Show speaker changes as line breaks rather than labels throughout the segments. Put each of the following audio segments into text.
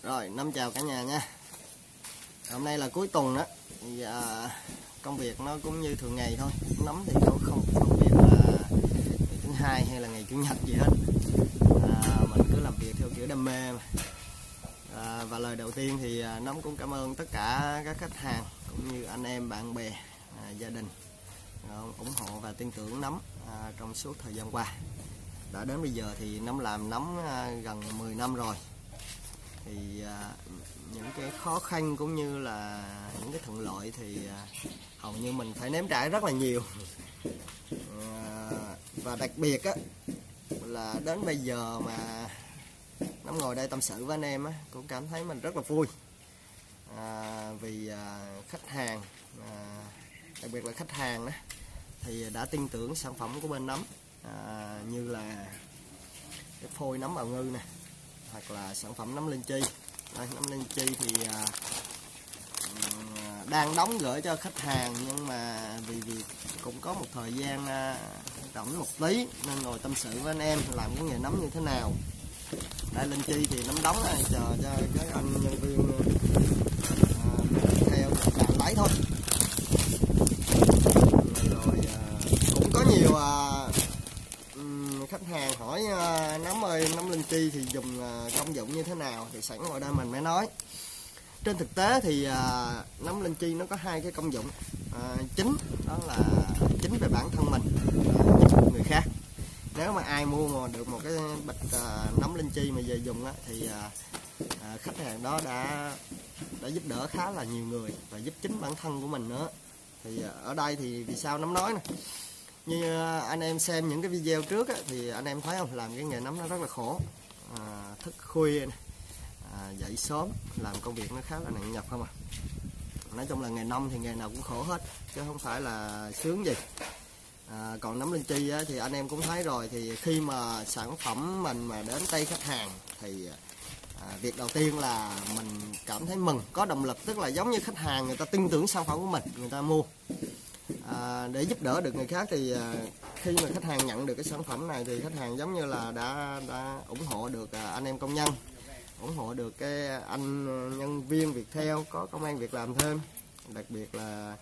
Rồi, Năm chào cả nhà nha. Hôm nay là cuối tuần đó, thì công việc nó cũng như thường ngày thôi. Nắm thì nó không phân biệt là ngày thứ hai hay là ngày chủ nhật gì hết. Mình cứ làm việc theo kiểu đam mê mà. Và lời đầu tiên thì Nắm cũng cảm ơn tất cả các khách hàng cũng như anh em, bạn bè, gia đình ủng hộ và tin tưởng Nắm trong suốt thời gian qua. Đã đến bây giờ thì Nắm làm nắm gần 10 năm rồi. Thì những cái khó khăn cũng như là những cái thuận lợi thì hầu như mình phải nếm trải rất là nhiều. Và đặc biệt á, là đến bây giờ mà Nắm ngồi đây tâm sự với anh em á, cũng cảm thấy mình rất là vui. Vì khách hàng, đặc biệt là khách hàng đó, thì đã tin tưởng sản phẩm của bên Nắm, như là cái phôi nấm bào ngư nè, hoặc là sản phẩm nấm linh chi. Nấm linh chi thì đang đóng gửi cho khách hàng, nhưng mà vì cũng có một thời gian rảnh một tí nên ngồi tâm sự với anh em làm cái nghề nấm như thế nào. Đây, linh chi thì nấm đóng này, chờ cho các anh nhân viên theo làm lấy thôi. Rồi cũng có nhiều khách hàng hỏi Nắm ơi, nấm linh chi thì dùng công dụng như thế nào, thì sẵn ngồi đây mình mới nói. Trên thực tế thì nấm linh chi nó có hai cái công dụng chính, đó là chính về bản thân mình, giúp người khác. Nếu mà ai mua mà được một cái bịch nấm linh chi mà về dùng á, thì khách hàng đó đã giúp đỡ khá là nhiều người và giúp chính bản thân của mình nữa. Thì ở đây thì vì sao Nắm nói nè, như anh em xem những cái video trước á, thì anh em thấy không, làm cái nghề nấm nó rất là khổ. Thức khuya này, dậy sớm, làm công việc nó khá là nặng nhọc không à. Nói chung là nghề nông thì nghề nào cũng khổ hết, chứ không phải là sướng gì. Còn nấm linh chi á, thì anh em cũng thấy rồi, thì khi mà sản phẩm mình mà đến tay khách hàng thì việc đầu tiên là mình cảm thấy mừng, có động lực, tức là giống như khách hàng người ta tin tưởng sản phẩm của mình, người ta mua. Để giúp đỡ được người khác thì khi mà khách hàng nhận được cái sản phẩm này thì khách hàng giống như là đã ủng hộ được anh em công nhân, ủng hộ được cái anh nhân viên Viettel có công ăn việc làm thêm, đặc biệt là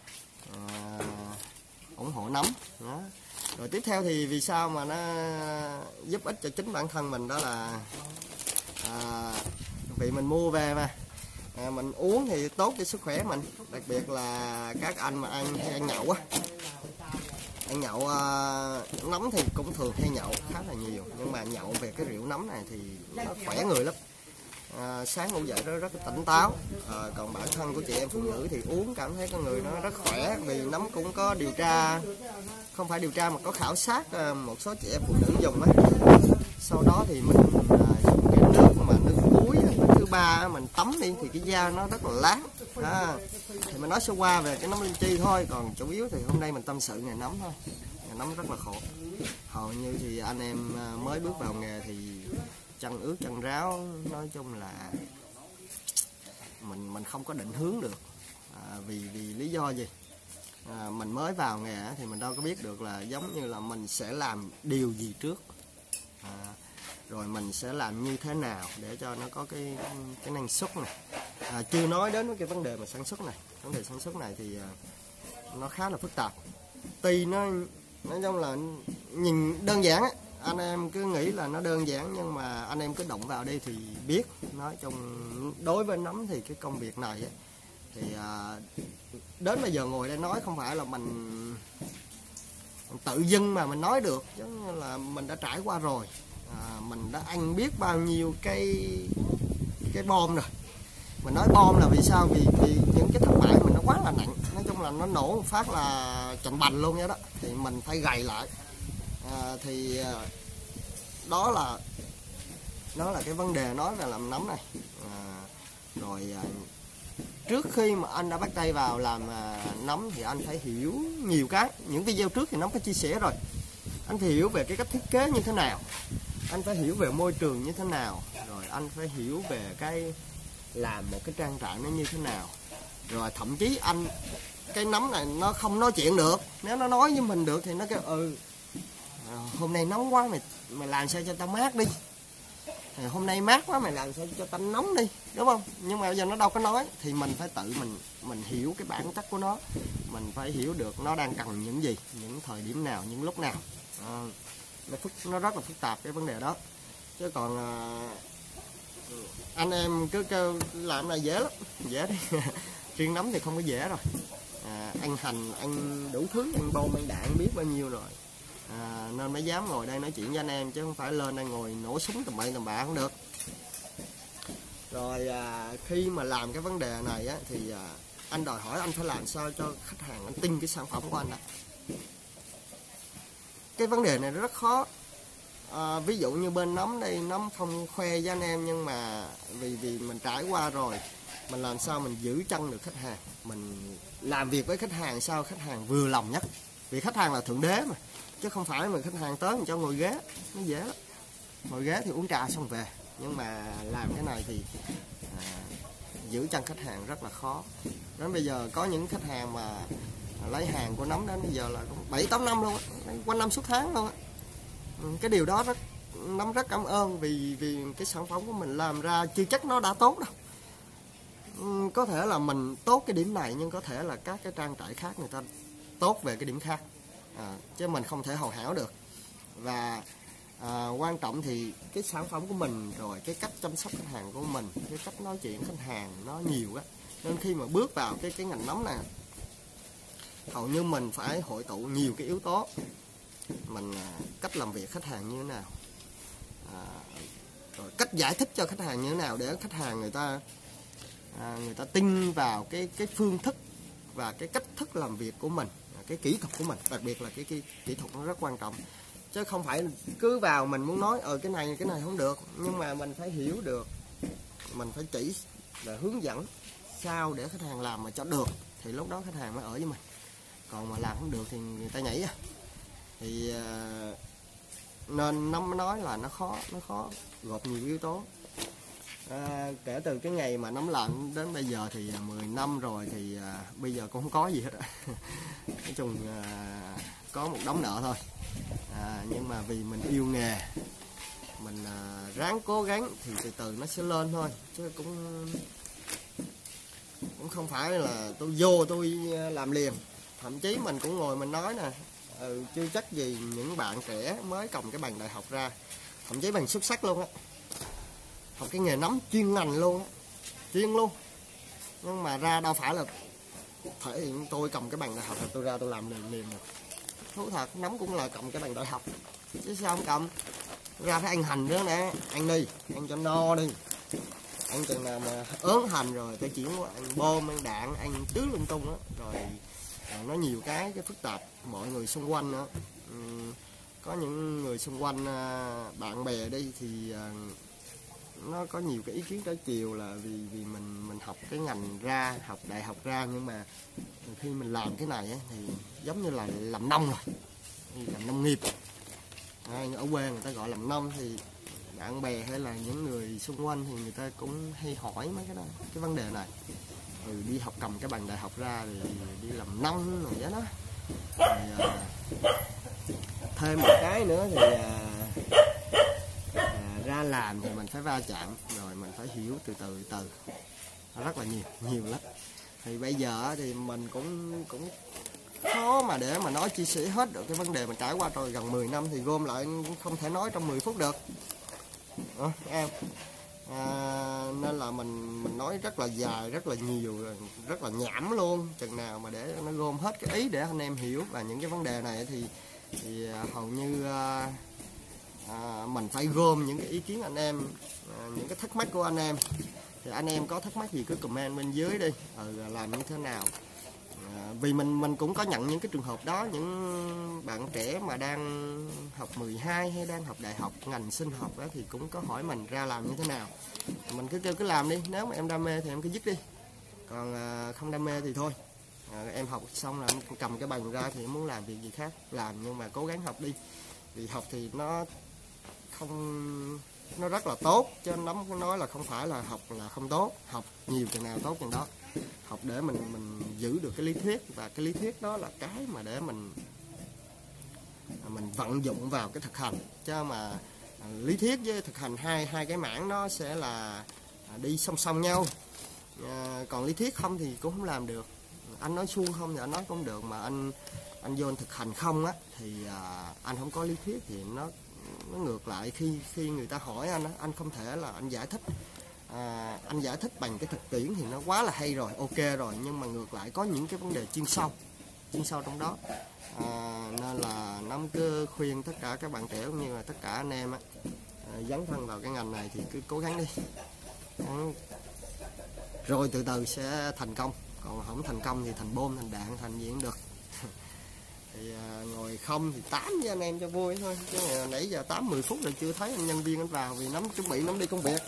ủng hộ nấm đó. Rồi tiếp theo thì vì sao mà nó giúp ích cho chính bản thân mình, đó là vì mình mua về mà mình uống thì tốt cho sức khỏe mình. Đặc biệt là các anh mà hay ăn nhậu á, ăn nhậu nấm thì cũng thường hay nhậu khá là nhiều, nhưng mà nhậu về cái rượu nấm này thì nó khỏe người lắm. Sáng ngủ dậy nó rất là tỉnh táo. Còn bản thân của chị em phụ nữ thì uống cảm thấy con người nó rất khỏe, vì nấm cũng có điều tra, không phải điều tra mà có khảo sát một số chị em phụ nữ dùng á. Sau đó thì mình dùng cái nước mà nước muối thứ ba mình tắm đi thì cái da nó rất là láng. Thì mình nói sơ qua về cái nấm linh chi thôi, còn chủ yếu thì hôm nay mình tâm sự nghề nấm thôi. Nghề nấm rất là khổ, hầu như thì anh em mới bước vào nghề thì chân ướt chân ráo, nói chung là mình không có định hướng được. Vì lý do gì? Mình mới vào nghề thì mình đâu có biết được là giống như là mình sẽ làm điều gì trước, rồi mình sẽ làm như thế nào để cho nó có cái năng suất này. Chưa nói đến cái vấn đề mà sản xuất này. Vấn đề sản xuất này thì nó khá là phức tạp. Tuy nó nói chung là nhìn đơn giản ấy, anh em cứ nghĩ là nó đơn giản, nhưng mà anh em cứ động vào đây thì biết. Nói chung đối với nấm thì cái công việc này ấy, thì đến bây giờ ngồi đây nói không phải là mình tự dưng mà mình nói được, chứ là mình đã trải qua rồi. Mình đã ăn biết bao nhiêu cái bom rồi. Mình nói bom là vì sao? Vì những cái thất bại mình nó quá là nặng. Nói chung là nó nổ một phát là chạnh bành luôn vậy đó, thì mình phải gầy lại. Thì đó là cái vấn đề nói về làm nấm này. Rồi trước khi mà anh đã bắt tay vào làm nấm thì anh phải hiểu nhiều cái. Những video trước thì Nấm có chia sẻ rồi. Anh phải hiểu về cái cách thiết kế như thế nào, anh phải hiểu về môi trường như thế nào, rồi anh phải hiểu về cái làm một cái trang trại nó như thế nào. Rồi thậm chí cái nấm này nó không nói chuyện được. Nếu nó nói với mình được thì nó kêu hôm nay nóng quá, mày làm sao cho tao mát đi. hôm nay mát quá mày làm sao cho tanh nóng đi, đúng không? Nhưng mà bây giờ nó đâu có nói, thì mình phải tự mình hiểu cái bản chất của nó, mình phải hiểu được nó đang cần những gì, những thời điểm nào, những lúc nào. Nó rất là phức tạp cái vấn đề đó, chứ còn anh em cứ kêu làm là dễ lắm, dễ đi. Riêng nấm thì không có dễ rồi. Ăn hành, ăn đủ thứ, ăn bom, ăn đạn biết bao nhiêu rồi. Nên mới dám ngồi đây nói chuyện với anh em, chứ không phải lên đây ngồi nổ súng tầm bậy tầm bạ không được. Rồi khi mà làm cái vấn đề này á, thì anh đòi hỏi anh phải làm sao cho khách hàng anh tin cái sản phẩm của anh đó. Cái vấn đề này rất khó. Ví dụ như bên nấm đây, nấm không khoe với anh em, nhưng mà vì mình trải qua rồi, mình làm sao mình giữ chân được khách hàng, mình làm việc với khách hàng sao khách hàng vừa lòng nhất, vì khách hàng là thượng đế mà, chứ không phải mà khách hàng tới mình cho ngồi ghế, nó dễ lắm. Ngồi ghế thì uống trà xong về, nhưng mà làm cái này thì giữ chân khách hàng rất là khó. Đến bây giờ có những khách hàng mà lấy hàng của nấm đến bây giờ là 7-8 năm luôn, quanh năm suốt tháng luôn á. Cái điều đó nấm rất cảm ơn, vì cái sản phẩm của mình làm ra chưa chắc nó đã tốt đâu. Có thể là mình tốt cái điểm này, nhưng có thể là các cái trang trại khác người ta tốt về cái điểm khác, chứ mình không thể hoàn hảo được. Và quan trọng thì cái sản phẩm của mình, rồi cái cách chăm sóc khách hàng của mình, cái cách nói chuyện khách hàng nó nhiều á, nên khi mà bước vào cái ngành nấm này, hầu như mình phải hội tụ nhiều cái yếu tố. Mình cách làm việc khách hàng như thế nào, rồi cách giải thích cho khách hàng như thế nào để khách hàng người ta tin vào cái phương thức và cái cách thức làm việc của mình, cái kỹ thuật của mình, đặc biệt là cái kỹ thuật nó rất quan trọng. Chứ không phải cứ vào mình muốn nói cái này không được, nhưng mà mình phải hiểu được, mình phải chỉ và hướng dẫn sao để khách hàng làm mà cho được, thì lúc đó khách hàng mới ở với mình. Còn mà làm không được thì người ta nhảy. Thì nên nấm nói là nó khó gộp nhiều yếu tố. Kể từ cái ngày mà nấm lạnh đến bây giờ thì 10 năm rồi, thì bây giờ cũng không có gì hết. Nói chung có một đống nợ thôi. Nhưng mà vì mình yêu nghề, mình ráng cố gắng thì từ từ nó sẽ lên thôi, chứ cũng không phải là tôi vô tôi làm liền. Thậm chí mình cũng ngồi mình nói nè, chưa chắc gì những bạn trẻ mới cầm cái bằng đại học ra, thậm chí bằng xuất sắc luôn á, học cái nghề nấm chuyên ngành luôn á, chuyên luôn, nhưng mà ra đâu phải là thể hiện tôi cầm cái bằng đại học là tôi ra tôi làm liền được. Thú thật, nấm cũng là cầm cái bằng đại học, chứ sao không cầm. Ra phải ăn hành nữa nè, ăn đi, ăn cho no đi, ăn chừng nào mà ớn hành rồi tôi chuyển qua ăn bom, ăn đạn, ăn tứ lung tung á. Rồi nó nhiều cái phức tạp, mọi người xung quanh nữa. Có những người xung quanh, bạn bè đi thì nó có nhiều cái ý kiến trái chiều, là vì mình học cái ngành ra, học đại học ra, nhưng mà khi mình làm cái này thì giống như là làm nông rồi, làm nông nghiệp. Ở quê người ta gọi làm nông, thì bạn bè hay là những người xung quanh thì người ta cũng hay hỏi mấy cái đó, cái vấn đề này. Đi học cầm cái bằng đại học ra thì đi làm nông rồi đó. Rồi, thêm một cái nữa thì ra làm thì mình phải va chạm, rồi mình phải hiểu từ từ rất là nhiều lắm. Thì bây giờ thì mình cũng khó mà để mà nói chia sẻ hết được cái vấn đề mình trải qua rồi gần 10 năm, thì gom lại không thể nói trong 10 phút được. Em nên là mình nói rất là dài, rất là nhiều, rất là nhảm luôn. Chừng nào mà để nó gom hết cái ý để anh em hiểu. Và những cái vấn đề này thì hầu như mình phải gom những cái ý kiến anh em, những cái thắc mắc của anh em. Thì anh em có thắc mắc gì cứ comment bên dưới đi, làm như thế nào. Vì mình cũng có nhận những cái trường hợp đó, những bạn trẻ mà đang học 12 hay đang học đại học ngành sinh học đó, thì cũng có hỏi mình ra làm như thế nào. Mình cứ kêu cứ làm đi, nếu mà em đam mê thì em cứ dứt đi, còn không đam mê thì thôi. Em học xong là em cầm cái bằng ra thì muốn làm việc gì khác làm, nhưng mà cố gắng học đi, vì học thì nó rất là tốt, chứ nấm nói là không phải là học là không tốt. Học nhiều chừng nào tốt chừng đó. Học để mình giữ được cái lý thuyết, và cái lý thuyết đó là cái mà để mình vận dụng vào cái thực hành. Chứ mà Lý thuyết với thực hành hai cái mảng nó sẽ là đi song song nhau. Còn lý thuyết không thì cũng không làm được. Anh nói suông không thì anh nói cũng được, mà anh vô anh thực hành không á thì anh không có lý thuyết thì nó ngược lại. Khi người ta hỏi anh không thể là anh giải thích. Anh giải thích bằng cái thực tiễn thì nó quá là hay rồi, ok rồi, nhưng mà ngược lại có những cái vấn đề chuyên sâu trong đó. Nên là Nấm cứ khuyên tất cả các bạn trẻ cũng như là tất cả anh em dấn thân vào cái ngành này thì cứ cố gắng đi, rồi từ từ sẽ thành công. Còn không thành công thì thành bom, thành đạn, thành gì cũng được. Thì ngồi không thì tám với anh em cho vui thôi, chứ nãy giờ 8-10 phút rồi chưa thấy anh nhân viên anh vào, vì Nấm chuẩn bị Nấm đi công việc.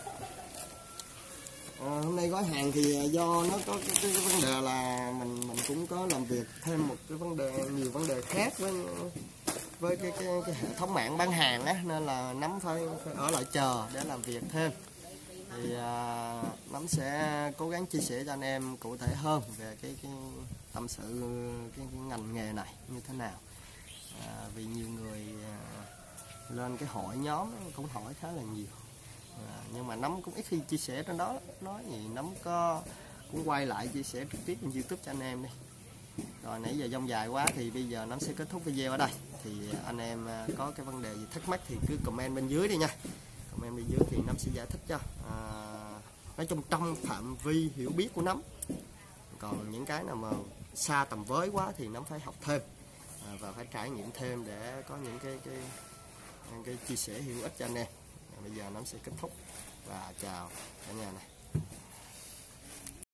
Hôm nay gói hàng thì do nó có cái vấn đề là mình cũng có làm việc thêm một cái vấn đề, nhiều vấn đề khác với cái hệ thống mạng bán hàng á, nên là Nấm phải ở lại chờ để làm việc thêm. Thì Nấm sẽ cố gắng chia sẻ cho anh em cụ thể hơn về cái tâm sự cái ngành nghề này như thế nào. Vì nhiều người lên cái hội nhóm cũng hỏi khá là nhiều, nhưng mà Nấm cũng ít khi chia sẻ trên đó. Nói gì Nấm cũng quay lại chia sẻ trực tiếp trên YouTube cho anh em đi. Rồi nãy giờ dông dài quá thì bây giờ Nấm sẽ kết thúc video ở đây. Thì anh em có cái vấn đề gì thắc mắc thì cứ comment bên dưới đi nha. Comment bên dưới thì Nấm sẽ giải thích cho. Nói chung trong phạm vi hiểu biết của Nấm. Còn những cái nào mà xa tầm với quá thì Nấm phải học thêm và phải trải nghiệm thêm để có những cái chia sẻ hữu ích cho anh em. Bây giờ Nấm sẽ kết thúc và chào cả nhà này.